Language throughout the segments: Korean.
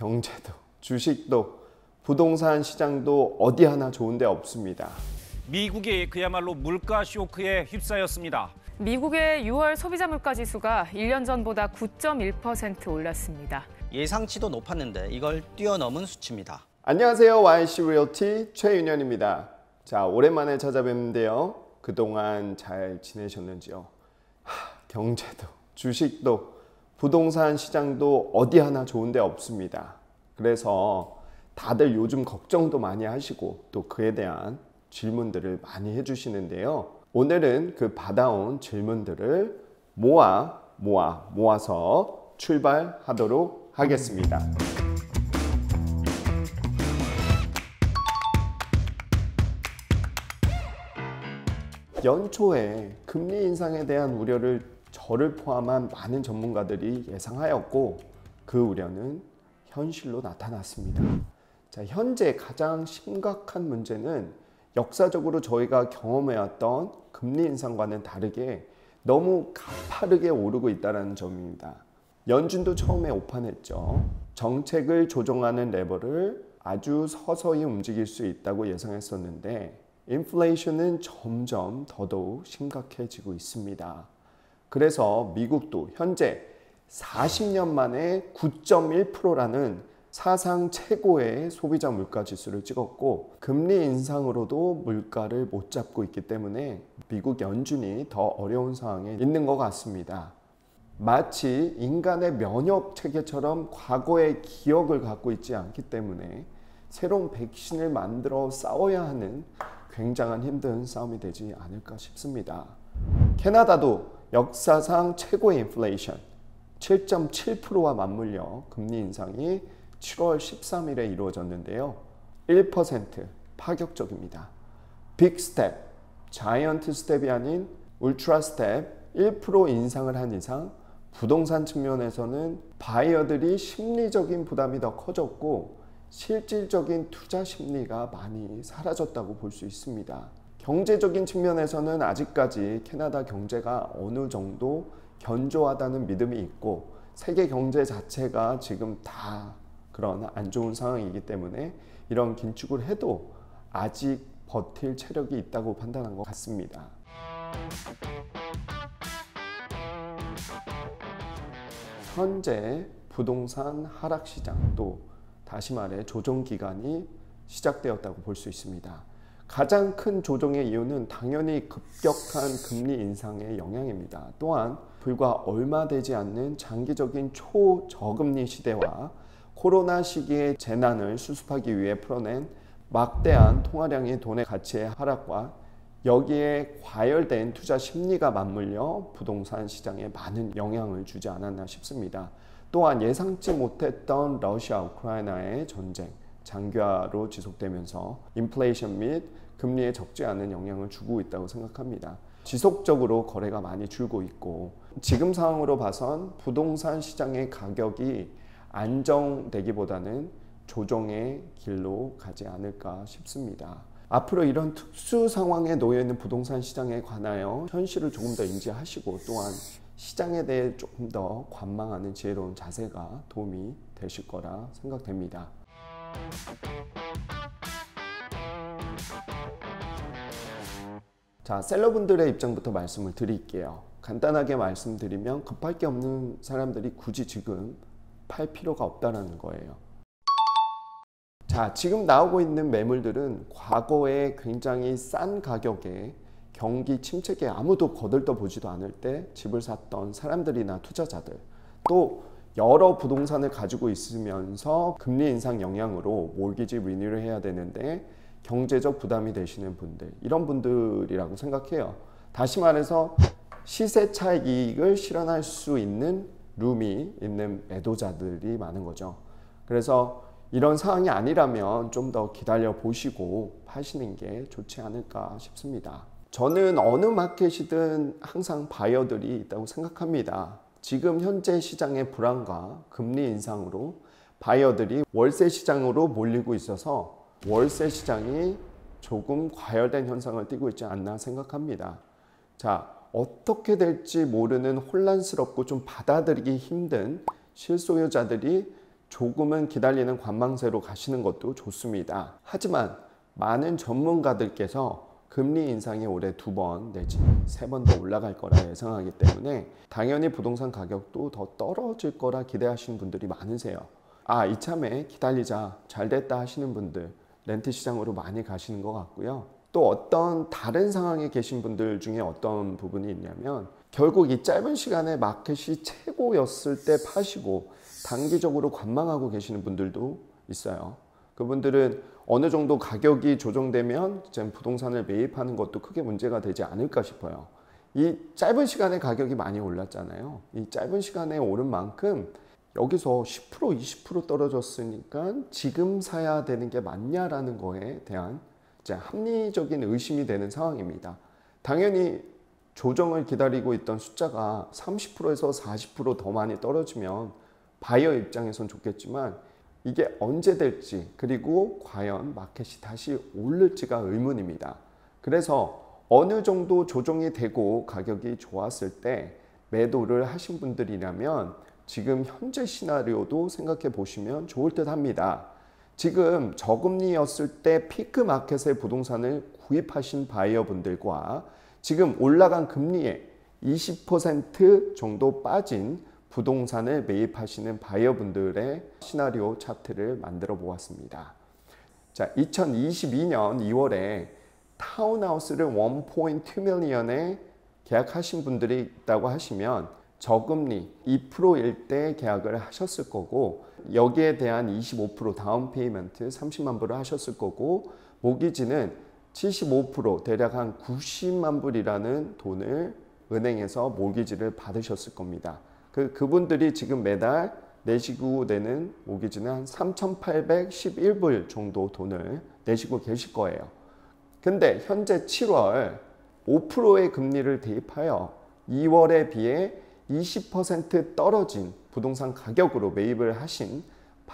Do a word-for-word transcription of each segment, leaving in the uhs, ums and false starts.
경제도, 주식도, 부동산 시장도 어디 하나 좋은 데 없습니다. 미국이 그야말로 물가 쇼크에 휩싸였습니다. 미국의 유월 소비자 물가 지수가 일 년 전보다 구 점 일 퍼센트 올랐습니다. 예상치도 높았는데 이걸 뛰어넘은 수치입니다. 안녕하세요. 와이씨 리얼티 최윤현입니다. 자, 오랜만에 찾아뵙는데요. 그동안 잘 지내셨는지요? 하, 경제도, 주식도, 부동산 시장도 어디 하나 좋은 데 없습니다. 그래서 다들 요즘 걱정도 많이 하시고 또 그에 대한 질문들을 많이 해주시는데요. 오늘은 그 받아온 질문들을 모아 모아 모아서 출발하도록 하겠습니다. 연초에 금리 인상에 대한 우려를 저를 포함한 많은 전문가들이 예상하였고 그 우려는 현실로 나타났습니다. 자, 현재 가장 심각한 문제는 역사적으로 저희가 경험해왔던 금리 인상과는 다르게 너무 가파르게 오르고 있다는 점입니다. 연준도 처음에 오판했죠. 정책을 조정하는 레버를 아주 서서히 움직일 수 있다고 예상했었는데 인플레이션은 점점 더더욱 심각해지고 있습니다. 그래서 미국도 현재 사십 년 만에 구 점 일 퍼센트라는 사상 최고의 소비자 물가 지수를 찍었고 금리 인상으로도 물가를 못 잡고 있기 때문에 미국 연준이 더 어려운 상황에 있는 것 같습니다. 마치 인간의 면역 체계처럼 과거의 기억을 갖고 있지 않기 때문에 새로운 백신을 만들어 싸워야 하는 굉장한 힘든 싸움이 되지 않을까 싶습니다. 캐나다도 역사상 최고의 인플레이션 칠 점 칠 퍼센트와 맞물려 금리 인상이 칠월 십삼일에 이루어졌는데요. 일 퍼센트 파격적입니다. 빅 스텝, 자이언트 스텝이 아닌 울트라 스텝 일 퍼센트 인상을 한 이상 부동산 측면에서는 바이어들이 심리적인 부담이 더 커졌고 실질적인 투자 심리가 많이 사라졌다고 볼 수 있습니다. 경제적인 측면에서는 아직까지 캐나다 경제가 어느 정도 견조하다는 믿음이 있고 세계 경제 자체가 지금 다 그런 안 좋은 상황이기 때문에 이런 긴축을 해도 아직 버틸 체력이 있다고 판단한 것 같습니다. 현재 부동산 하락 시장 또 다시 말해 조정 기간이 시작되었다고 볼 수 있습니다. 가장 큰 조정의 이유는 당연히 급격한 금리 인상의 영향입니다. 또한 불과 얼마 되지 않는 장기적인 초저금리 시대와 코로나 시기의 재난을 수습하기 위해 풀어낸 막대한 통화량의 돈의 가치의 하락과 여기에 과열된 투자 심리가 맞물려 부동산 시장에 많은 영향을 주지 않았나 싶습니다. 또한 예상치 못했던 러시아 우크라이나의 전쟁, 장기화로 지속되면서 인플레이션 및 금리에 적지 않은 영향을 주고 있다고 생각합니다. 지속적으로 거래가 많이 줄고 있고 지금 상황으로 봐선 부동산 시장의 가격이 안정되기보다는 조정의 길로 가지 않을까 싶습니다. 앞으로 이런 특수 상황에 놓여 있는 부동산 시장에 관하여 현실을 조금 더 인지하시고 또한 시장에 대해 조금 더 관망하는 지혜로운 자세가 도움이 되실 거라 생각됩니다. 자, 셀러분들의 입장부터 말씀을 드릴게요. 간단하게 말씀드리면 급할 게 없는 사람들이 굳이 지금 팔 필요가 없다는 거예요. 자, 지금 나오고 있는 매물들은 과거에 굉장히 싼 가격에 경기 침체기에 아무도 거들떠 보지도 않을 때 집을 샀던 사람들이나 투자자들 또 여러 부동산을 가지고 있으면서 금리 인상 영향으로 몰기지 리뉴를 해야 되는데 경제적 부담이 되시는 분들 이런 분들이라고 생각해요. 다시 말해서 시세 차익 이익을 실현할 수 있는 룸이 있는 매도자들이 많은 거죠. 그래서 이런 상황이 아니라면 좀 더 기다려 보시고 파시는 게 좋지 않을까 싶습니다. 저는 어느 마켓이든 항상 바이어들이 있다고 생각합니다. 지금 현재 시장의 불안과 금리 인상으로 바이어들이 월세 시장으로 몰리고 있어서 월세 시장이 조금 과열된 현상을 띠고 있지 않나 생각합니다. 자, 어떻게 될지 모르는 혼란스럽고 좀 받아들이기 힘든 실소유자들이 조금은 기다리는 관망세로 가시는 것도 좋습니다. 하지만 많은 전문가들께서 금리 인상이 올해 두 번 내지 세 번 더 올라갈 거라 예상하기 때문에 당연히 부동산 가격도 더 떨어질 거라 기대하시는 분들이 많으세요. 아, 이참에 기다리자, 잘 됐다 하시는 분들 렌트 시장으로 많이 가시는 것 같고요. 또 어떤 다른 상황에 계신 분들 중에 어떤 부분이 있냐면 결국 이 짧은 시간에 마켓이 최고였을 때 파시고 단기적으로 관망하고 계시는 분들도 있어요. 그분들은 어느 정도 가격이 조정되면 부동산을 매입하는 것도 크게 문제가 되지 않을까 싶어요. 이 짧은 시간에 가격이 많이 올랐잖아요. 이 짧은 시간에 오른 만큼 여기서 십 퍼센트 이십 퍼센트 떨어졌으니까 지금 사야 되는 게 맞냐라는 거에 대한 이제 합리적인 의심이 되는 상황입니다. 당연히 조정을 기다리고 있던 숫자가 삼십 퍼센트에서 사십 퍼센트 더 많이 떨어지면 바이어 입장에선 좋겠지만 이게 언제 될지 그리고 과연 마켓이 다시 오를지가 의문입니다. 그래서 어느 정도 조정이 되고 가격이 좋았을 때 매도를 하신 분들이라면 지금 현재 시나리오도 생각해 보시면 좋을 듯 합니다. 지금 저금리였을 때 피크 마켓의 부동산을 구입하신 바이어 분들과 지금 올라간 금리에 이십 퍼센트 정도 빠진 부동산을 매입하시는 바이어분들의 시나리오 차트를 만들어 보았습니다. 자, 이천이십이 년 이월에 타운하우스를 일 점 이 밀리언에 계약하신 분들이 있다고 하시면 저금리 이 퍼센트일 때 계약을 하셨을 거고 여기에 대한 이십오 퍼센트 다운 페이먼트 삼십만 불을 하셨을 거고 모기지는 칠십오 퍼센트 대략 한 구십만 불이라는 돈을 은행에서 모기지를 받으셨을 겁니다. 그, 그분들이 지금 매달 내시고 내는 모기지는 한 삼천팔백십일 불 정도 돈을 내시고 계실 거예요. 근데 현재 칠월 오 퍼센트의 금리를 대입하여 이월에 비해 이십 퍼센트 떨어진 부동산 가격으로 매입을 하신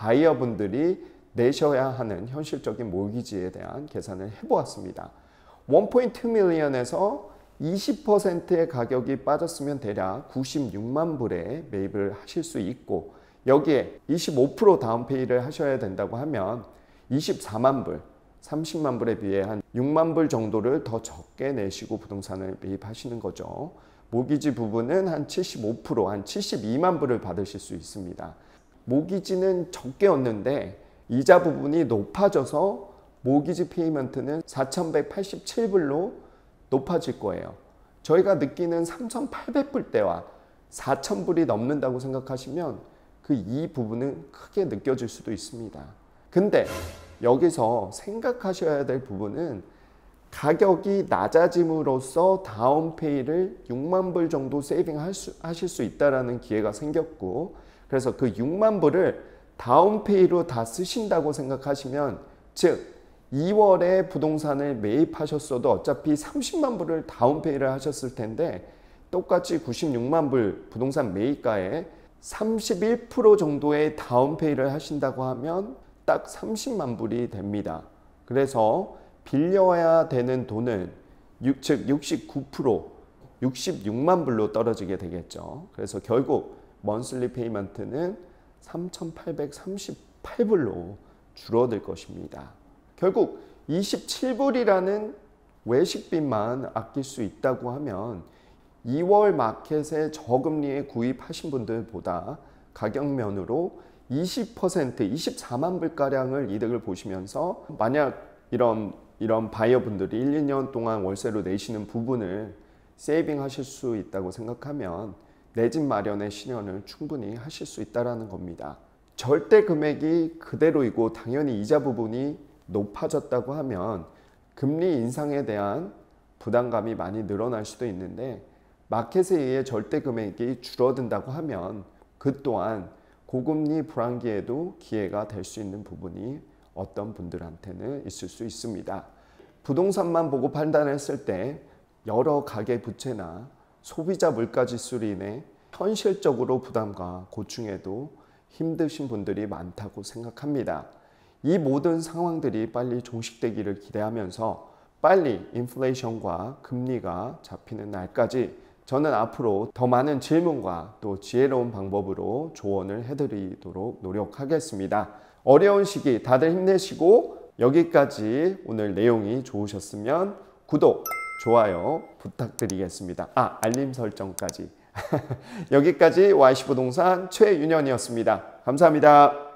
바이어분들이 내셔야 하는 현실적인 모기지에 대한 계산을 해보았습니다. 일 점 이 밀리언에서 이십 퍼센트의 가격이 빠졌으면 대략 구십육만 불에 매입을 하실 수 있고 여기에 이십오 퍼센트 다운페이를 하셔야 된다고 하면 이십사만 불, 삼십만 불에 비해 한 육만 불 정도를 더 적게 내시고 부동산을 매입하시는 거죠. 모기지 부분은 한 칠십오 퍼센트, 한 칠십이만 불을 받으실 수 있습니다. 모기지는 적게 얻는데 이자 부분이 높아져서 모기지 페이먼트는 사천백팔십칠 불로 높아질 거예요. 저희가 느끼는 삼천팔백 불대와 사천 불이 넘는다고 생각하시면 그 이 부분은 크게 느껴질 수도 있습니다. 근데 여기서 생각하셔야 될 부분은 가격이 낮아짐으로써 다운페이를 육만 불 정도 세이빙 할 수, 하실 수 있다는 기회가 생겼고 그래서 그 육만 불을 다운페이로 다 쓰신다고 생각하시면 즉 이월에 부동산을 매입하셨어도 어차피 삼십만 불을 다운페이를 하셨을 텐데 똑같이 구십육만 불 부동산 매입가에 삼십일 퍼센트 정도의 다운페이를 하신다고 하면 딱 삼십만 불이 됩니다. 그래서 빌려야 되는 돈은 즉 육십구 퍼센트 육십육만 불로 떨어지게 되겠죠. 그래서 결국 먼슬리 페이먼트는 삼천팔백삼십팔 불로 줄어들 것입니다. 결국 이십칠 불이라는 외식비만 아낄 수 있다고 하면 이월 마켓에 저금리에 구입하신 분들보다 가격면으로 이십 퍼센트, 이십사만 불가량을 이득을 보시면서 만약 이런, 이런 바이어분들이 일, 이 년 동안 월세로 내시는 부분을 세이빙 하실 수 있다고 생각하면 내 집 마련의 실현을 충분히 하실 수 있다는 겁니다. 절대 금액이 그대로이고 당연히 이자 부분이 높아졌다고 하면 금리 인상에 대한 부담감이 많이 늘어날 수도 있는데 마켓에 의해 절대 금액이 줄어든다고 하면 그 또한 고금리 불황기에도 기회가 될 수 있는 부분이 어떤 분들한테는 있을 수 있습니다. 부동산만 보고 판단했을 때 여러 가계 부채나 소비자 물가지수로 인해 현실적으로 부담과 고충에도 힘드신 분들이 많다고 생각합니다. 이 모든 상황들이 빨리 종식되기를 기대하면서 빨리 인플레이션과 금리가 잡히는 날까지 저는 앞으로 더 많은 질문과 또 지혜로운 방법으로 조언을 해드리도록 노력하겠습니다. 어려운 시기 다들 힘내시고 여기까지 오늘 내용이 좋으셨으면 구독, 좋아요 부탁드리겠습니다. 아, 알림 설정까지. 여기까지 와이씨 부동산 최윤현이었습니다. 감사합니다.